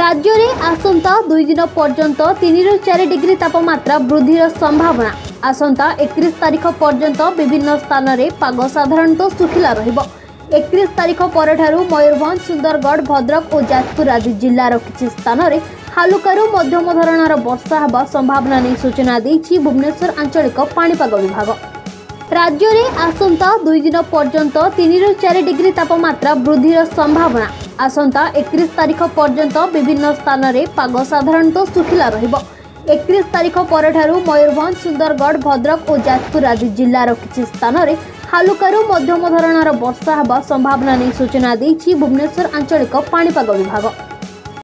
राज्य में आसंता 2 दिन पर्यंत 3 ରୁ 4 डिग्री तापमात्रा वृद्धिर संभावना। आसंता 31 तारीख पर्यंत विभिन्न स्थान में पाग साधारणतः सुखिला रहिबो। 31 तारीख परठारु मयूरभंज, सुंदरगढ़, भद्रक और जाजपुर आदि जिल्लार किछि स्थान में हालुकारु मध्यम धरणर वर्षा हेबा संभावना नहीं सूचना देछि भुवनेश्वर आंचलिक पाणीपाग विभाग। राज्य में आसंता 2 दिन पर्यंत 3 ରୁ 4 डिग्री तापमात्रा वृद्धिर संभावना। आसंता 31 तारीख पर्यंत विभिन्न स्थान में पाग साधारणतः सुखिला रहिबो। 31 तारीख परठारु मयूरभंज, सुंदरगढ़, भद्रक और जाजपुर आदि जिल्लार किछि स्थान में हालुकारु मध्यम धरणर वर्षा हेबा संभावना नहीं सूचना देछि भुवनेश्वर आंचलिक पाणीपाग विभाग।